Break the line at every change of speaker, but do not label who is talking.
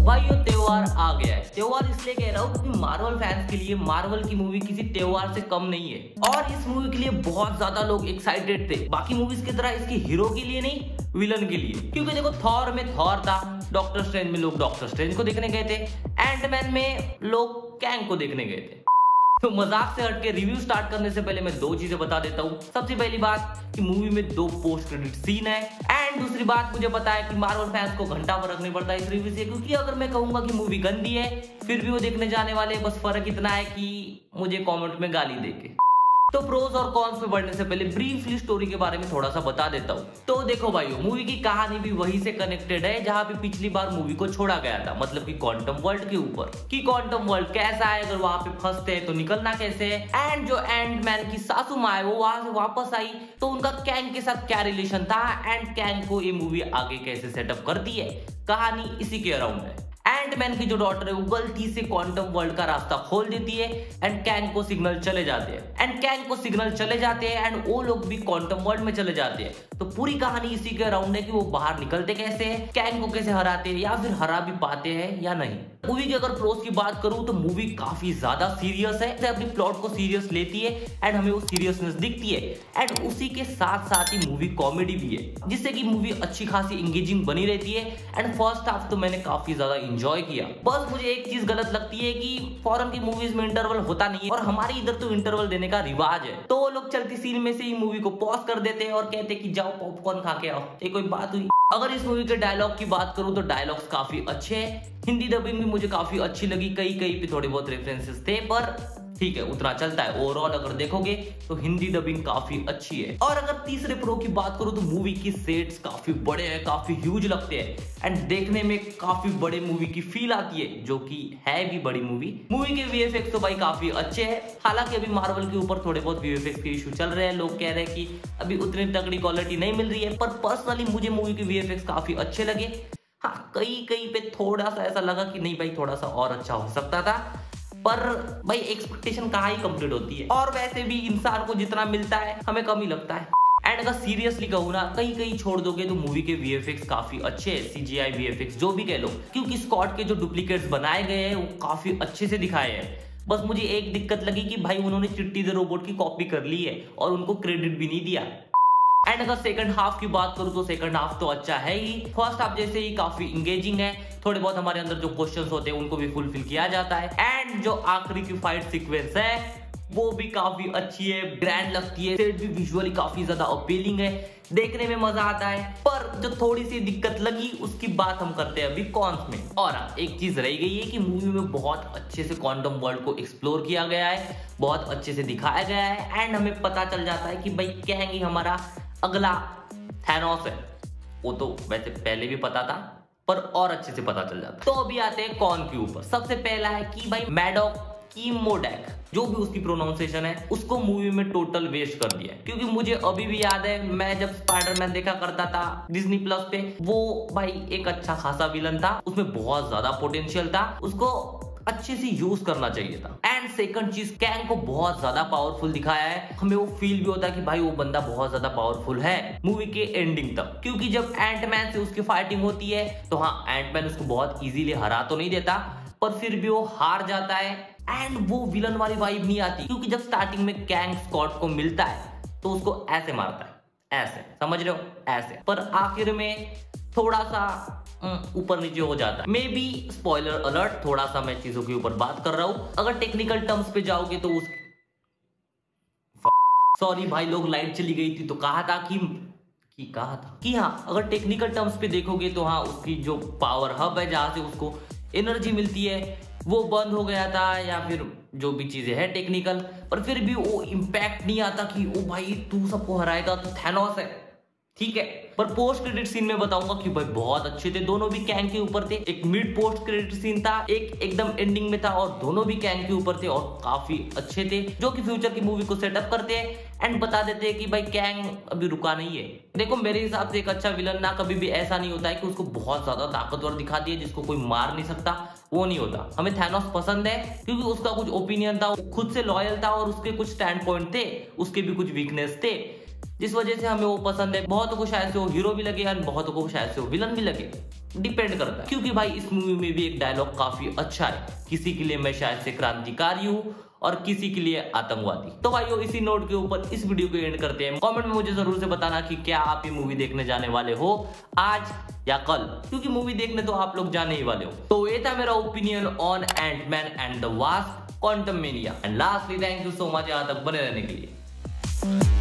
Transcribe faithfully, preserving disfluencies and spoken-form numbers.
भाई ये त्योहार आ गया है। त्योहार इसलिए कह रहा हूँ क्योंकि मार्वल फैंस के लिए मार्वल की मूवी किसी त्योहार से कम नहीं है और इस मूवी के लिए बहुत ज्यादा लोग एक्साइटेड थे। बाकी मूवीज की तरह इसकी हीरो के लिए नहीं, विलन के लिए। क्योंकि देखो थॉर में थॉर था, डॉक्टर स्ट्रेंज में लोग डॉक्टर स्ट्रेंज को देखने गए थे, एंटमैन में लोग कैंग को देखने गए थे। तो मजाक से हटके रिव्यू स्टार्ट करने से पहले मैं दो चीजें बता देता हूँ। सबसे पहली बात कि मूवी में दो पोस्ट क्रेडिट सीन है, एंड दूसरी बात मुझे पता है कि मार्वल फैंस को घंटा फर्क नहीं पड़ता इस रिव्यू से, क्योंकि अगर मैं कहूंगा कि मूवी गंदी है फिर भी वो देखने जाने वाले, बस फर्क इतना है कि मुझे कमेंट में गाली देके। तो प्रोज और कॉन्स पे बढ़ने से पहले ब्रीफली स्टोरी के बारे में थोड़ा सा बता देता हूँ। तो देखो भाइयों, मूवी की कहानी भी वहीं से कनेक्टेड है जहाँ पे पिछली बार मूवी को छोड़ा गया था, मतलब कि क्वांटम वर्ल्ड के ऊपर। कि क्वांटम वर्ल्ड कैसा है, अगर वहां पे फंसते हैं तो निकलना कैसे है, एंड जो एंटमैन की सासू माँ है वो वहां से वापस आई तो उनका कैंग के साथ क्या रिलेशन था, एंड कैंग को ये मूवी आगे कैसे सेटअप करती है। कहानी इसी के अराउंड है। एंटमैन की जो डॉटर है वो गलती से क्वांटम वर्ल्ड का रास्ता खोल देती है एंड कैंग को सिग्नल चले जाते हैं एंड कैंग को सिग्नल चले जाते हैं एंड वो लोग भी क्वांटम वर्ल्ड में चले जाते हैं। तो पूरी कहानी इसी के अराउंड है कि वो बाहर निकलते कैसे हैं, कैंग को कैसे हराते हैं या फिर हरा भी पाते हैं या नहीं। मूवी की अगर प्रोस की बात करूं तो मूवी काफी ज्यादा सीरियस है, अपनी प्लॉट को सीरियस लेती है एंड हमें वो सीरियसनेस दिखती है, एंड उसी के साथ साथ ही मूवी कॉमेडी भी है जिससे कि मूवी अच्छी खासी इंगेजिंग बनी रहती है। एंड फर्स्ट हाफ तो मैंने काफी ज्यादा एंजॉय किया। बस मुझे एक चीज गलत लगती है कि फॉरेन की मूवीज में इंटरवल होता नहीं है और हमारे इधर तो इंटरवल देने का रिवाज है, तो वो लोग चलती सीन में से ही मूवी को पॉज कर देते हैं और कहते हैं कि जाओ पॉपकॉर्न खा के आओ। ये कोई बात हुई? अगर इस मूवी के डायलॉग की बात करूं तो डायलॉग्स काफी अच्छे हैं, हिंदी डबिंग भी मुझे काफी अच्छी लगी, कई कई पे थोड़े बहुत रेफरेंसेस थे पर ठीक है उतना चलता है। ओवरऑल अगर देखोगे तो हिंदी डबिंग काफी अच्छी है। और अगर तीसरे प्रो की बात करूं तो मूवी की सेट्स काफी बड़े हैं, काफी ह्यूज लगते हैं एंड देखने में काफी बड़े मूवी की फील आती है, जो कि है भी बड़ी मूवी। मूवी के वीएफएक्स तो भाई काफी अच्छे हैं, हालांकि अभी मार्वल के ऊपर थोड़े बहुत वीएफएक्स के इशू चल रहे हैं, लोग कह रहे हैं कि अभी उतनी तगड़ी क्वालिटी नहीं मिल रही है, पर पर्सनली मुझे मूवी के वीएफएक्स काफी अच्छे लगे। हाँ, कई कई पे थोड़ा सा ऐसा लगा कि नहीं भाई थोड़ा सा और अच्छा हो सकता था, पर भाई एक्सपेक्टेशन कहाँ ही कंप्लीट होती है, और वैसे भी इंसान को जितना मिलता है हमें कम ही लगता है। एंड अगर सीरियसली कहूँ ना, कहीं कहीं छोड़ दोगे तो मूवी के वीएफएक्स काफी अच्छे हैं, सीजीआई वीएफएक्स जो भी कह लो, क्योंकि स्कॉट के जो डुप्लीकेट्स बनाए गए हैं वो काफी अच्छे से दिखाए हैं। बस मुझे एक दिक्कत लगी कि भाई उन्होंने चिट्टी द रोबोट की कॉपी कर ली है और उनको क्रेडिट भी नहीं दिया। एंड अगर सेकंड हाफ की बात करूं तो सेकंड हाफ तो अच्छा है ही, फर्स्ट हाफ जैसे ही काफी इंगेजिंग है, थोड़े बहुत हमारे अंदर जो क्वेश्चंस होते हैं उनको भी फुलफिल किया जाता है। एंड जो आखिरी की फाइट सीक्वेंस है वो भी काफी अच्छी है, ग्रैंड लगती है, सेट भी विजुअली काफी ज्यादा अपीलिंग है, देखने में मजा आता है। पर जो थोड़ी सी दिक्कत लगी उसकी बात हम करते हैं अभी कॉन्स में। और एक चीज रह गई है कि मूवी में बहुत अच्छे से क्वांटम वर्ल्ड को एक्सप्लोर किया गया है, बहुत अच्छे से दिखाया गया है, एंड हमें पता चल जाता है कि भाई कैंग ही हमारा अगला थैनोस है। वो तो वैसे पहले भी पता था पर और अच्छे से पता चल जाता। तो अभी आते हैं कॉन के ऊपर। सबसे पहला है कि भाई मैडॉक कीमोडैक, जो भी उसकी प्रोनाउंसिएशन है, उसको मूवी में टोटल वेस्ट कर दिया है। क्योंकि मुझे अभी भी याद है, मैं जब स्पाइडरमैन देखा करता था डिज्नी प्लस पे, वो भाई एक अच्छा खासा विलन था, उसमें बहुत ज्यादा पोटेंशियल था, उसको अच्छे से यूज करना चाहिए था। एंड सेकंड चीज, कैंग को बहुत ज्यादा पावरफुल दिखाया है, हमें वो फील भी होता है कि भाई वो बंदा बहुत ज्यादा पावरफुल है मूवी के एंडिंग तक। क्योंकि जब एंटमैन से उसकी फाइटिंग होती है तो हाँ, एंटमैन उसको बहुत इजीली हरा तो नहीं देता, पर फिर भी वो हार जाता है एंड वो विलन वाली वाइब नहीं आती। क्योंकि जब स्टार्टिंग में कैंग स्कॉट को मिलता है तो उसको ऐसे मारता है, ऐसे, समझ रहे हो, ऐसे, पर आखिर में थोड़ा सा ऊपर नीचे हो जाता है। मे बी स्पॉइलर अलर्ट, थोड़ा सा मैं चीजों के ऊपर बात कर रहा हूं। अगर टेक्निकल टर्म्स पे जाओगे तो उस सॉरी भाई लोग, लाइट चली गई थी तो कहा था कि कि कहा था कि हाँ, अगर टेक्निकल टर्म्स पे देखोगे तो हाँ, उसकी जो पावर हब है जहां से उसको एनर्जी मिलती है वो बंद हो गया था, या फिर जो भी चीजें है टेक्निकल, पर फिर भी वो इम्पैक्ट नहीं आता कि ओ भाई तू सबको हराएगा तो थैनोस है, ठीक है। पर पोस्ट क्रेडिट सीन में बताऊंगा कि भाई बहुत अच्छे थे, दोनों भी कैंग के ऊपर थे। एक मिड पोस्ट क्रेडिट सीन था, एक एकदम एंडिंग में था, और दोनों भी कैंग के ऊपर थे और काफी अच्छे थे, जो कि फ्यूचर की मूवी को सेटअप करते हैं एंड बता देते हैं कि भाई कैंग अभी रुका नहीं है। देखो मेरे हिसाब से एक अच्छा विलन ना कभी भी ऐसा नहीं होता है कि उसको बहुत ज्यादा ताकतवर दिखा दिए जिसको कोई मार नहीं सकता, वो नहीं होता। हमें थैनोस पसंद है क्योंकि उसका कुछ ओपिनियन था, खुद से लॉयल था और उसके कुछ स्टैंड पॉइंट थे, उसके भी कुछ वीकनेस थे, जिस वजह से हमें वो पसंद है। बहुतों को शायद से वो हीरो भी लगे और बहुतों को शायद से वो विलन भी लगे, डिपेंड करता है। क्योंकि भाई इस मूवी में भी एक डायलॉग काफी अच्छा है, किसी के लिए मैं शायद से क्रांतिकारी हूँ और किसी के लिए आतंकवादी। तो भाइयों इसी नोट के ऊपर इस वीडियो को एंड करते हैं। कमेंट में मुझे जरूर से बताना कि क्या आप ये मूवी देखने जाने वाले हो आज या कल, क्योंकि मूवी देखने तो आप लोग जाने ही वाले हो। तो ये था मेरा opinion on Ant Man and the Wasp Quantumania. And lastly thank you so much यहाँ तक बने रहने के लिए।